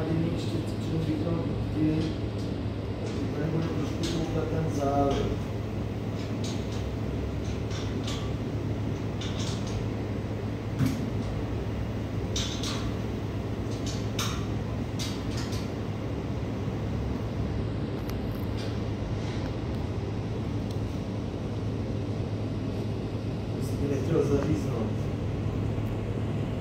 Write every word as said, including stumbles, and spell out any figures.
naladěný ještě, co říkal ty, tady bude trošku koukat ten závěr. Nechtěl zaříznout.